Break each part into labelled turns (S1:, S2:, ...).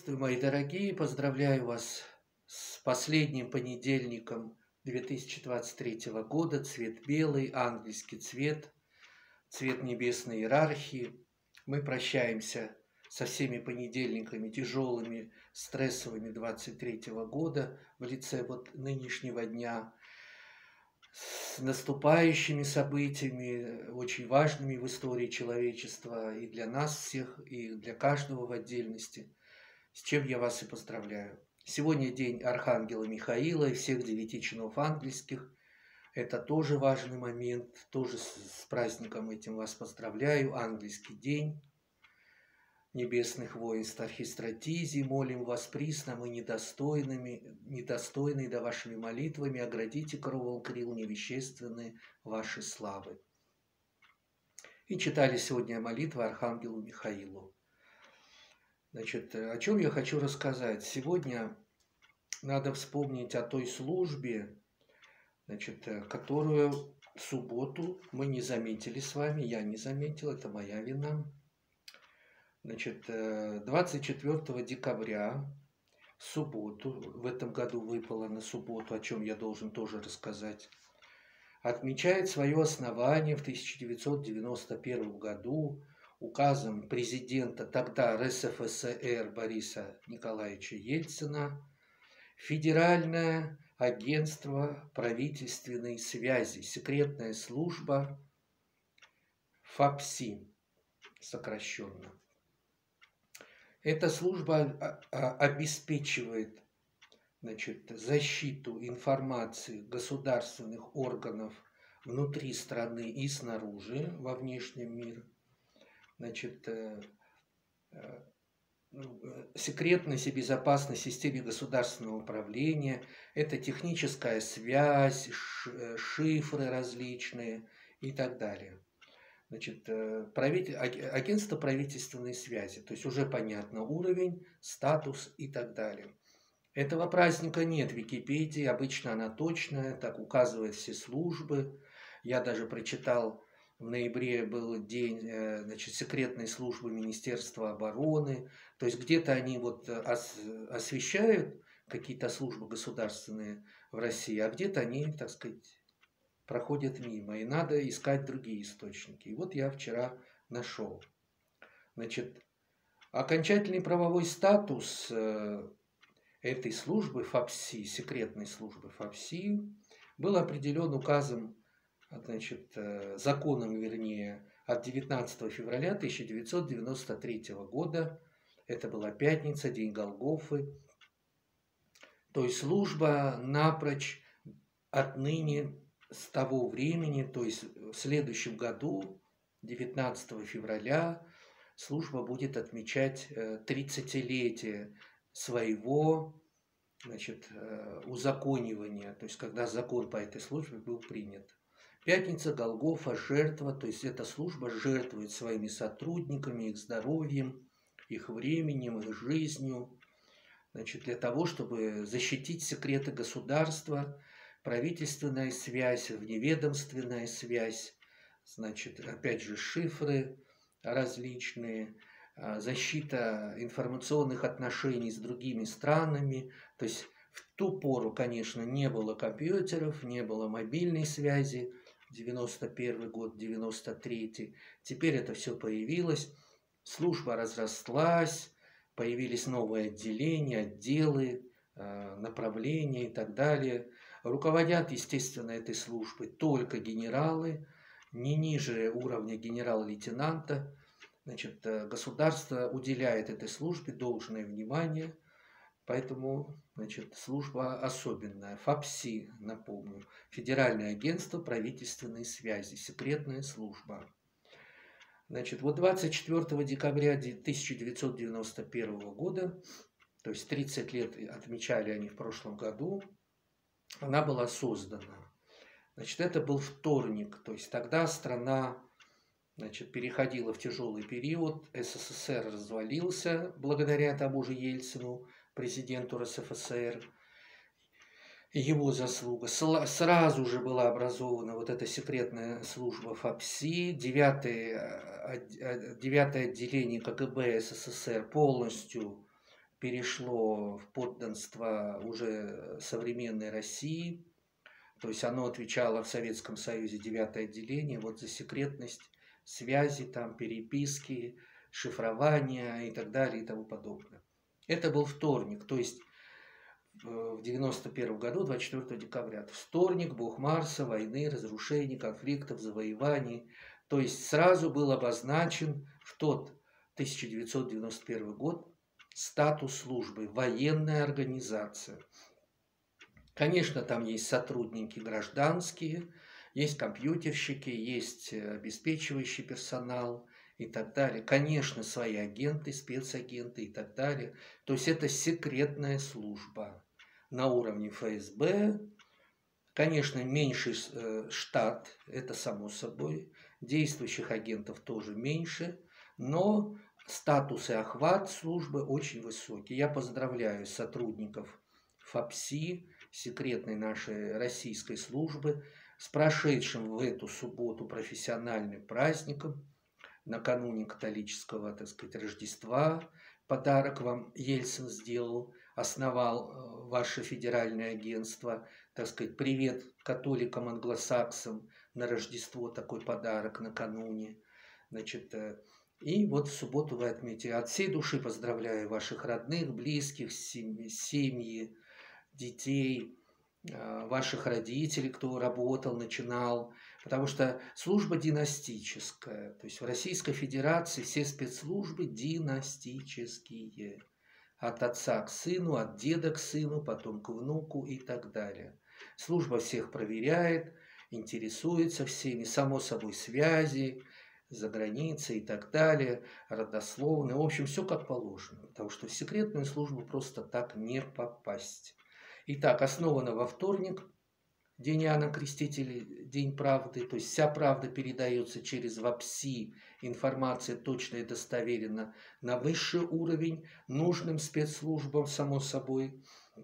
S1: Приветствую, мои дорогие! Поздравляю вас с последним понедельником 2023 года. Цвет белый, ангельский цвет, цвет небесной иерархии. Мы прощаемся со всеми понедельниками тяжелыми, стрессовыми 23 года в лице вот нынешнего дня, с наступающими событиями, очень важными в истории человечества и для нас всех, и для каждого в отдельности, с чем я вас и поздравляю. Сегодня день Архангела Михаила и всех 9 чинов ангельских. Это тоже важный момент, тоже с праздником этим вас поздравляю. Ангельский день небесных воинств Архистратизи. Молим вас присно, мы недостойные, да вашими молитвами оградите кровом крил невещественные ваши славы. И читали сегодня молитву Архангелу Михаилу. Значит, о чем я хочу рассказать? Сегодня надо вспомнить о той службе, значит, которую в субботу мы не заметили с вами, я не заметил, это моя вина. Значит, 24 декабря, в субботу, в этом году выпало на субботу, о чем я должен тоже рассказать, отмечает свое основание в 1991 году указом президента тогда РСФСР Бориса Николаевича Ельцина Федеральное агентство правительственной связи, секретная служба ФАПСИ, сокращенно. Эта служба обеспечивает, значит, защиту информации государственных органов внутри страны и снаружи, во внешнем мире. Значит, секретность и безопасность в системе государственного управления, это техническая связь, шифры различные и так далее. Значит, агентство правительственной связи, то есть уже понятно уровень, статус и так далее. Этого праздника нет в Википедии, обычно она точная, так указывают все службы. Я даже прочитал, в ноябре был день, значит, секретной службы Министерства обороны. То есть где-то они вот освещают какие-то службы государственные в России, а где-то они, так сказать, проходят мимо. И надо искать другие источники. И вот я вчера нашел. Значит, окончательный правовой статус этой службы ФАПСИ, секретной службы ФАПСИ, был определен указом, значит, законом, вернее, от 19 февраля 1993 года. Это была пятница, день Голгофы. То есть служба напрочь отныне, с того времени, то есть в следующем году, 19 февраля, служба будет отмечать 30-летие своего, значит, узаконивания, то есть когда закон по этой службе был принят. Пятница, Голгофа, жертва, то есть эта служба жертвует своими сотрудниками, их здоровьем, их временем, их жизнью, значит, для того, чтобы защитить секреты государства, правительственная связь, вневедомственная связь, значит, опять же, шифры различные, защита информационных отношений с другими странами. То есть в ту пору, конечно, не было компьютеров, не было мобильной связи, 91 год, 93-й. Теперь это все появилось, служба разрослась, появились новые отделения, отделы, направления и так далее. Руководят, естественно, этой службой только генералы, не ниже уровня генерал-лейтенанта. Значит, государство уделяет этой службе должное внимание, поэтому, значит, служба особенная. ФАПСИ, напомню, Федеральное агентство правительственной связи, секретная служба. Значит, вот 24 декабря 1991 года, то есть 30 лет отмечали они в прошлом году, она была создана. Значит, это был вторник, то есть тогда страна, значит, переходила в тяжелый период, СССР развалился благодаря тому же Ельцину, президенту РСФСР, его заслуга. Сразу же была образована вот эта секретная служба ФАПСИ, 9-е отделение КГБ СССР полностью перешло в подданство уже современной России. То есть оно отвечало в Советском Союзе 9-е отделение вот за секретность связи, там, переписки, шифрования и так далее и тому подобное. Это был вторник, то есть в 91 году, 24 декабря. Вторник, бог Марса, войны, разрушений, конфликтов, завоеваний. То есть сразу был обозначен в тот 1991 год статус службы, военная организация. Конечно, там есть сотрудники гражданские, есть компьютерщики, есть обеспечивающий персонал и так далее. Конечно, свои агенты, спецагенты и так далее. То есть это секретная служба на уровне ФСБ. Конечно, меньший штат, это само собой. Действующих агентов тоже меньше, но статус и охват службы очень высокий. Я поздравляю сотрудников ФАПСИ, секретной нашей российской службы, с прошедшим в эту субботу профессиональным праздником, накануне католического, так сказать, Рождества. Подарок вам Ельцин сделал, основал ваше федеральное агентство. Так сказать, привет католикам, англосаксам на Рождество, такой подарок накануне. Значит, и вот в субботу вы отметите. От всей души поздравляю ваших родных, близких, семьи, детей, ваших родителей, кто работал, начинал. Потому что служба династическая. То есть в Российской Федерации все спецслужбы династические. От отца к сыну, от деда к сыну, потом к внуку и так далее. Служба всех проверяет, интересуется всеми, само собой связи, за границей и так далее, родословные. В общем, все как положено. Потому что в секретную службу просто так не попасть. Итак, основано во вторник, День Иоанна Крестителя, День правды, то есть вся правда передается через ВАПСИ, информация точно и достоверена на высший уровень, нужным спецслужбам, само собой,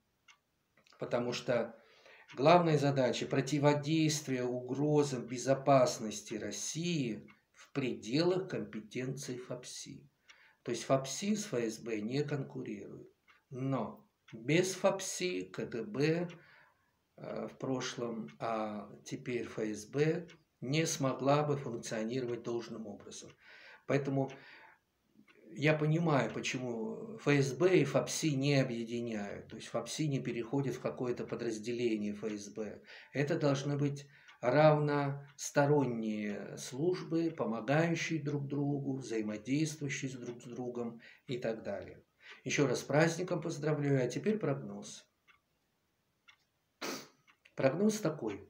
S1: потому что главная задача – противодействие угрозам безопасности России в пределах компетенции ФАПСИ. То есть ФАПСИ с ФСБ не конкурируют, но без ФАПСИ КГБ в прошлом, а теперь ФСБ не смогла бы функционировать должным образом. Поэтому я понимаю, почему ФСБ и ФАПСИ не объединяют. То есть ФАПСИ не переходит в какое-то подразделение ФСБ. Это должны быть равносторонние службы, помогающие друг другу, взаимодействующие друг с другом и так далее. Еще раз с праздником поздравляю, а теперь прогноз. Прогноз такой.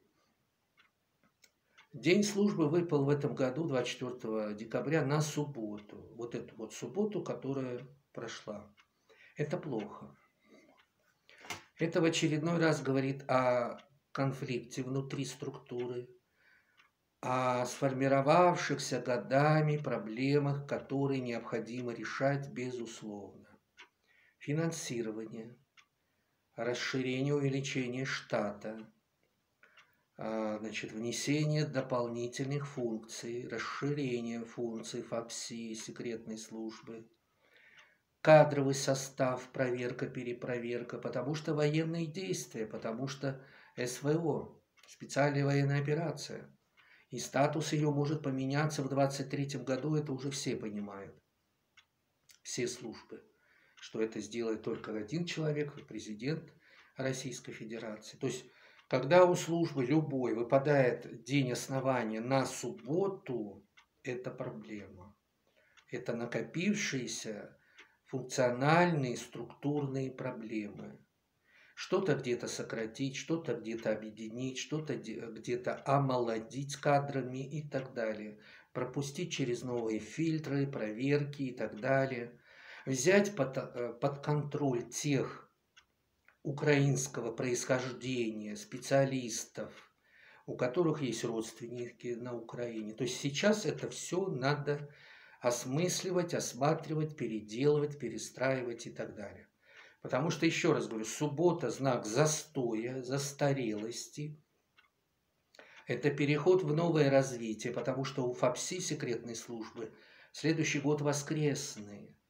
S1: День службы выпал в этом году, 24 декабря, на субботу. Вот эту вот субботу, которая прошла. Это плохо. Это в очередной раз говорит о конфликте внутри структуры, о сформировавшихся годами проблемах, которые необходимо решать безусловно. Финансирование, расширение, увеличение штата, значит, внесение дополнительных функций, расширение функций ФАПСИ, секретной службы, кадровый состав, проверка, перепроверка, потому что военные действия, потому что СВО, специальная военная операция. И статус ее может поменяться в 2023 году, это уже все понимают, все службы, что это сделает только один человек, президент Российской Федерации. То есть когда у службы любой выпадает день основания на субботу, это проблема. Это накопившиеся функциональные, структурные проблемы. Что-то где-то сократить, что-то где-то объединить, что-то где-то омолодить кадрами и так далее. Пропустить через новые фильтры, проверки и так далее. Взять под контроль тех украинского происхождения специалистов, у которых есть родственники на Украине. То есть сейчас это все надо осмысливать, осматривать, переделывать, перестраивать и так далее. Потому что, еще раз говорю, суббота – знак застоя, застарелости. Это переход в новое развитие, потому что у ФАПСИ, секретной службы, следующий год воскресный.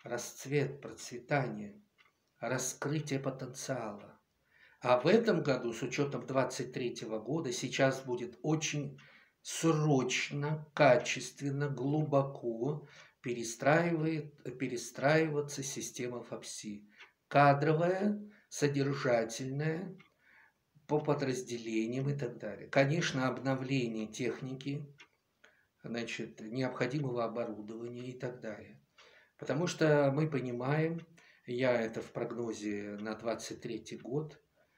S1: расцвет, процветание, раскрытие потенциала. А в этом году, с учетом 23 года, сейчас будет очень срочно, качественно, глубоко перестраиваться система ФАПСИ. Кадровая, содержательная, по подразделениям и так далее. Конечно, обновление техники, значит, необходимого оборудования и так далее. Потому что мы понимаем, я это в прогнозе на 23 год,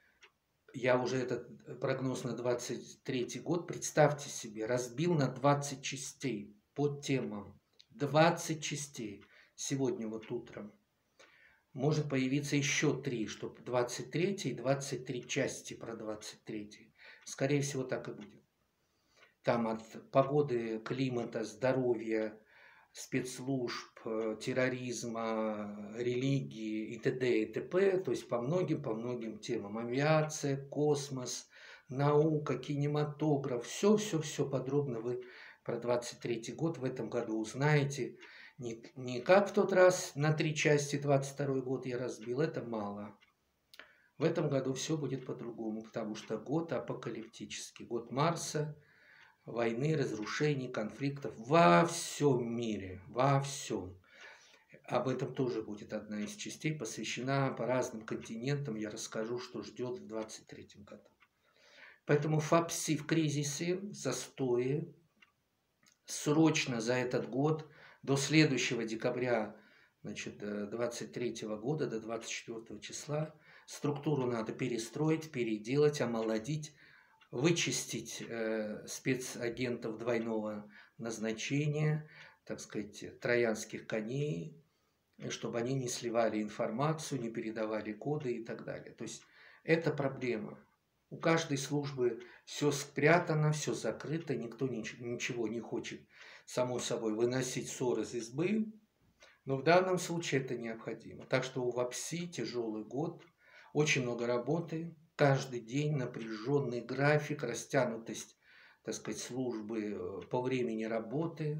S1: я уже этот прогноз на 23 год, представьте себе, разбил на 20 частей по темам. 20 частей. Сегодня вот утром. Может появиться еще 3, чтобы 23 и 23 части про 23. Скорее всего, так и будет. Там от погоды, климата, здоровья, спецслужб, терроризма, религии и т.д. и т.п. То есть по многим темам. Авиация, космос, наука, кинематограф. Все подробно вы про 23 год в этом году узнаете. Не как в тот раз на 3 части 22 год я разбил, это мало. В этом году все будет по-другому, потому что год апокалиптический, год Марса, войны, разрушений, конфликтов во всем мире, во всем. Об этом тоже будет одна из частей, посвящена по разным континентам. Я расскажу, что ждет в 23 году. Поэтому ФАПСИ в кризисе, застое, срочно за этот год, до следующего декабря 23 года, до 24 числа, структуру надо перестроить, переделать, омолодить, вычистить спецагентов двойного назначения, так сказать, троянских коней, чтобы они не сливали информацию, не передавали коды и так далее. То есть это проблема. У каждой службы все спрятано, все закрыто, никто ничего не хочет, само собой, выносить ссор из избы, но в данном случае это необходимо. Так что у ВАПСИ тяжелый год, очень много работы, каждый день напряженный график, растянутость, так сказать, службы по времени работы,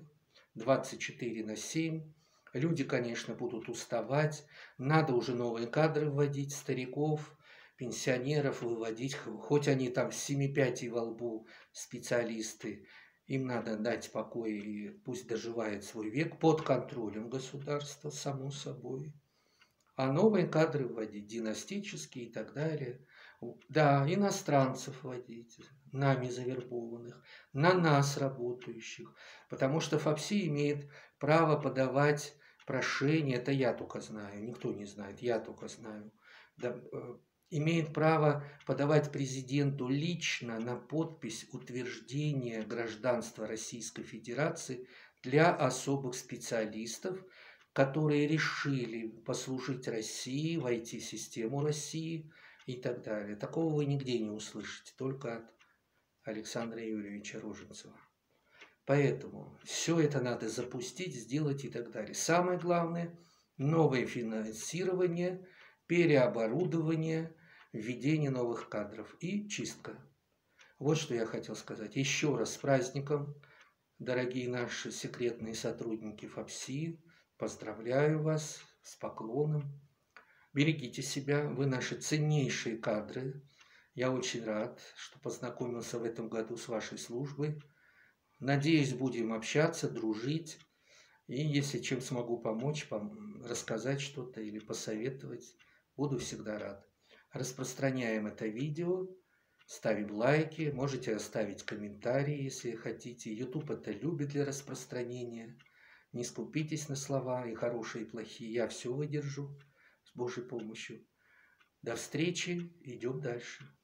S1: 24/7. Люди, конечно, будут уставать, надо уже новые кадры вводить, стариков, пенсионеров выводить, хоть они там с 7 пядей во лбу специалисты, им надо дать покой и пусть доживает свой век под контролем государства, само собой. А новые кадры вводить, династические и так далее. Да, иностранцев вводить, нами завербованных, на нас работающих. Потому что ФАПСИ имеет право подавать прошение, это я только знаю, никто не знает, я только знаю. Да, имеет право подавать президенту лично на подпись утверждения гражданства Российской Федерации для особых специалистов, которые решили послужить России, войти в систему России и так далее. Такого вы нигде не услышите, только от Александра Юрьевича Роженцева. Поэтому все это надо запустить, сделать и так далее. Самое главное – новое финансирование, переоборудование, введение новых кадров и чистка. Вот что я хотел сказать. Еще раз с праздником, дорогие наши секретные сотрудники ФАПСИ. Поздравляю вас с поклоном. Берегите себя, вы наши ценнейшие кадры. Я очень рад, что познакомился в этом году с вашей службой. Надеюсь, будем общаться, дружить. И если чем смогу помочь, рассказать что-то или посоветовать, буду всегда рад. Распространяем это видео, ставим лайки, можете оставить комментарии, если хотите. YouTube это любит для распространения. Не скупитесь на слова, и хорошие, и плохие. Я все выдержу с Божьей помощью. До встречи, идем дальше.